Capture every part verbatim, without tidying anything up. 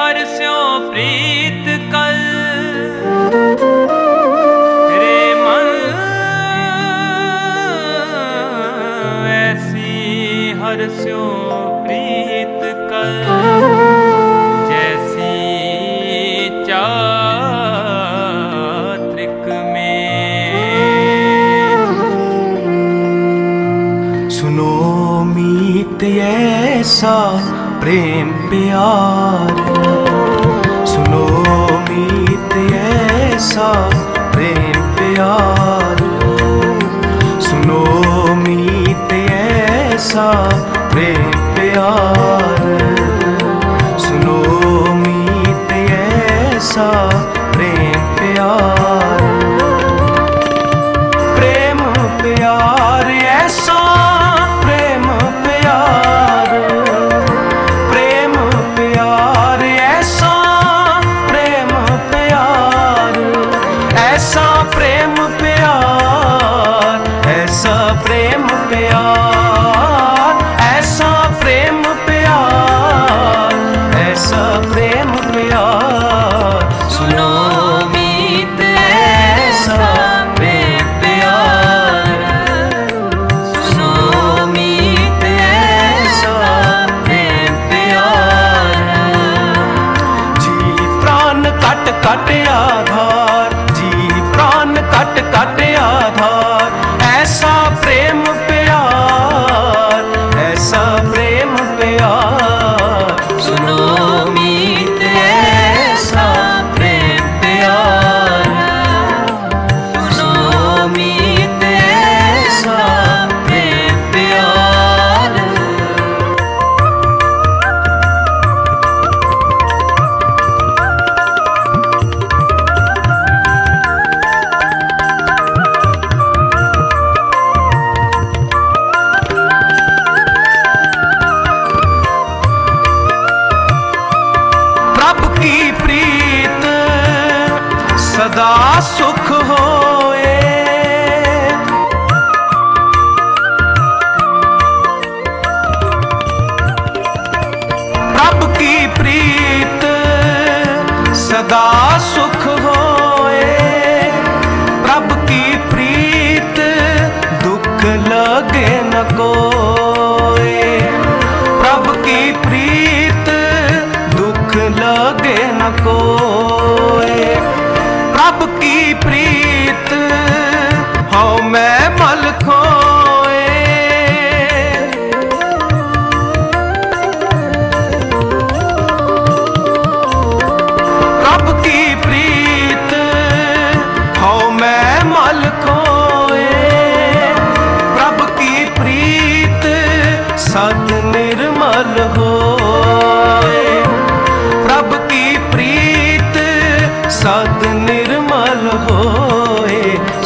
हर स्यो प्रीत कल रे मन ऐसी हर स्यो प्रीत कल जैसी चात्रिक में। सुनो मीत ऐसा प्रेम प्यार, सुनो मीत ऐसा प्रेम प्यार, सुनो मीत ऐसा प्रेम प्यार, सुनो मीत ऐसा प्रेम प्यार। प्रेम प्यार ऐसा प्रेम प्यार, प्रेम प्यार ऐसा प्रेम प्यार, ऐसा प्रेम प्यार, ऐसा प्रेम प्यार, ऐसा प्रेम प्यार, ऐसा प्रेम प्यार। सुनो मीत ऐसा प्रेम प्यार, सुनो मीत ऐसा प्रेम प्यार। जी प्राण कट कट आधार, जी प्राण कट कट आधार, ऐसा प्रेम प्यार, ऐसा प्रेम प्यार। सुनो मीत ऐसा प्रेम प्यार, सुनो मीत ऐसा प्रेम प्यार। प्रभु की प्रीत सदा सुख होए, प्रभु की प्रीत सदा सुख होए, प्रभु की प्रीत दुख लगे न कोई, प्रभु की प्रीत दुख लगे न कोई, प्रभु की प्रीत हो मैं मल खोए। प्रभु की प्रीत हो मैं मल खोए, प्रभु की प्रीत सद निर्मल होए, प्रभु की प्रीत सद निर्मल होए।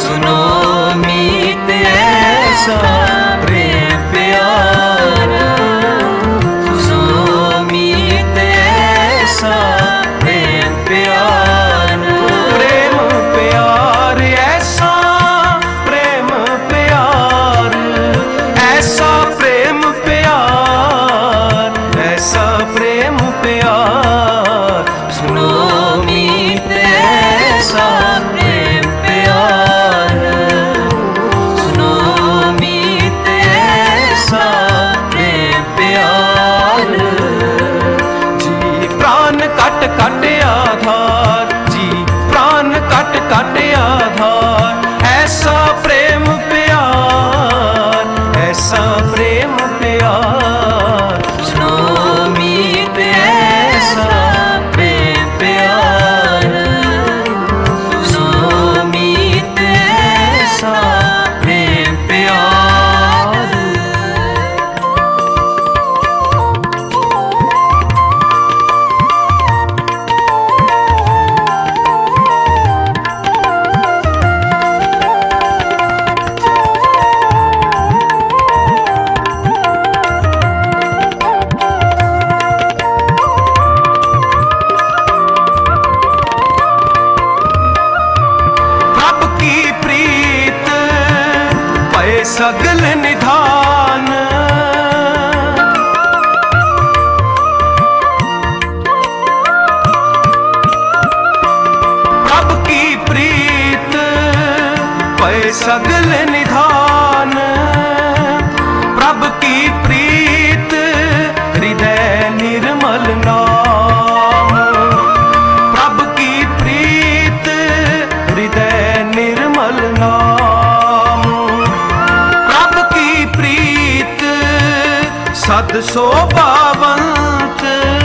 सगल निधान। प्रभ की प्रीत हृदय निर्मल नाम। प्रभ की प्रीत हृदय निर्मल नाम। प्रभ की प्रीत सद शोभावंत।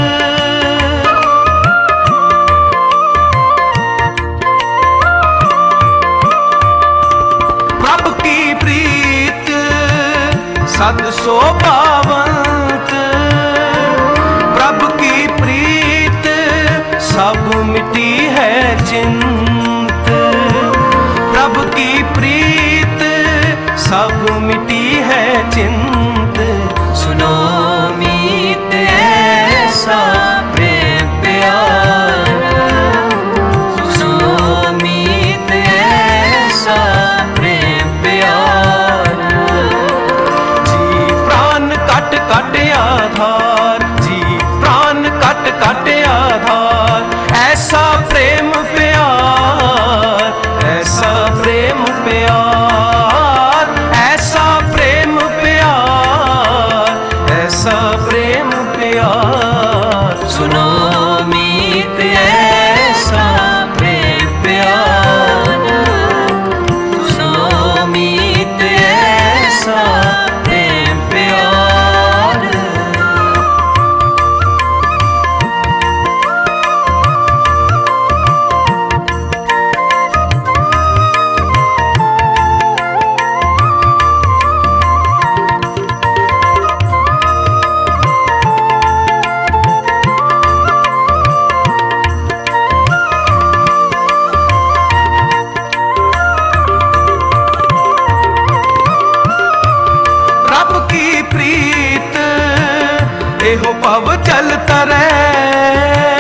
सद शोभावंत। प्रभु की प्रीत सब मिटी है चिंत। प्रभु की प्रीत सब मिटी है चिंत। सुनो मीत ऐसा प्रेम प्यारा। सुनो मीत ऐसा प्रेम प्यारा। कट आधार जी प्राण कट कट आधार। ऐसा प्रेम प्यार ऐसा प्रेम प्यार। ऐसा प्रेम प्यार ऐसा प्रेम प्यार। सुनो मीत ऐसा प्रेम प्यारा। सुनो मीत ऐसा प्रेम प्यारा। एहो पव चलता रहे।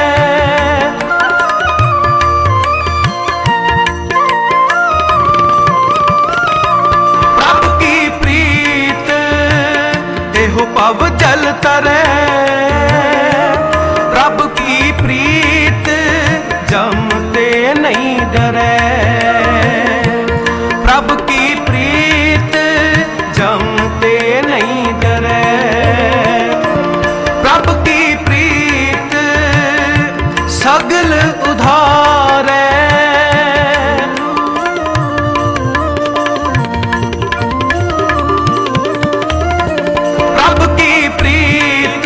प्रभु की प्रीत एहो पव चलता रहे। प्रभु की प्रीत जमते नहीं डरे। प्रभु की प्रीत जमते नहीं डरे। प्रभु की प्रीत सगल उधार। प्रभु की प्रीत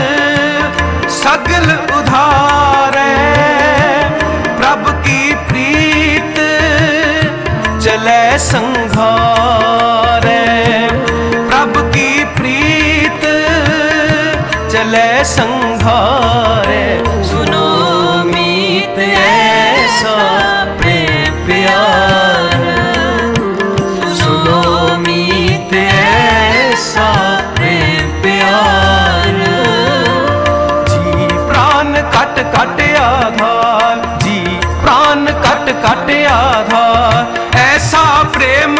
सगल उधार। प्रभु की प्रीत चले संघार। प्रभु की प्रीत चले संघारे। सुनो मीत ऐसा प्रेम प्यारा। सुनो मीत ऐसा प्रेम प्यारा। जी प्राण कट कट आधार जी प्राण कट कट आधार। ऐसा प्रेम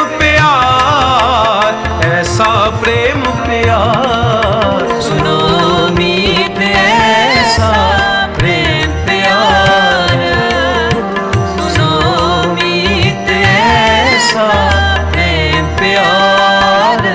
प्यार ऐसा प्रेम प्यार। सुनो मीत ऐसा प्रेम प्यारा। सुनो मीत ऐसा प्रेम प्यारा।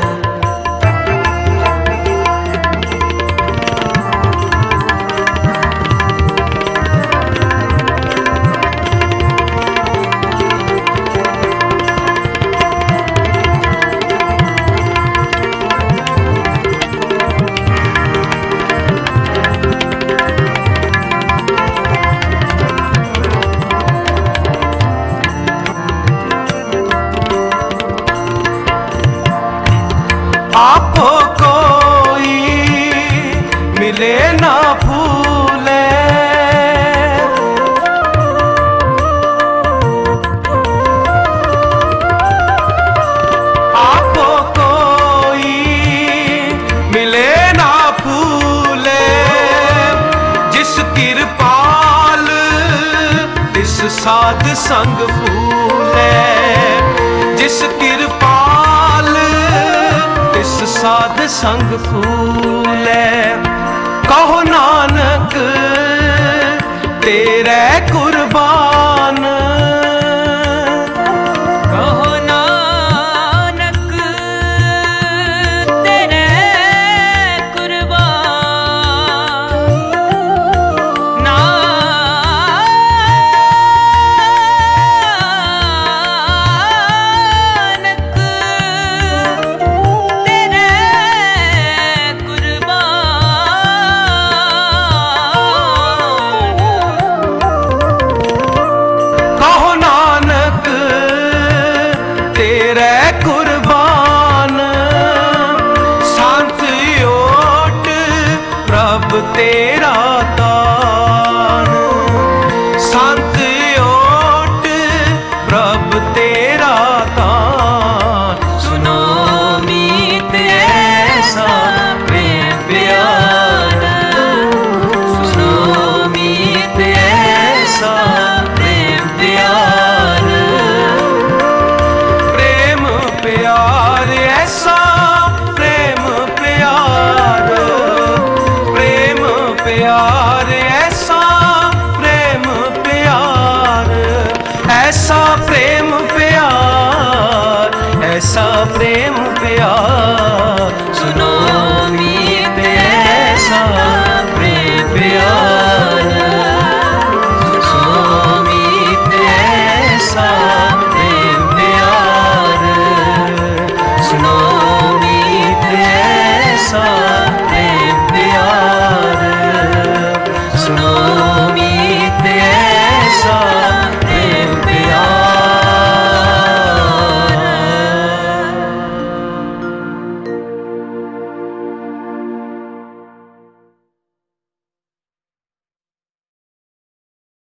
आपको कोई मिले ना भूले। आपको कोई मिले ना भूले। जिस कृपाल इस साध संग फूले। जिस कृपाल इस साध संग फूले। कहो नानक तेरे को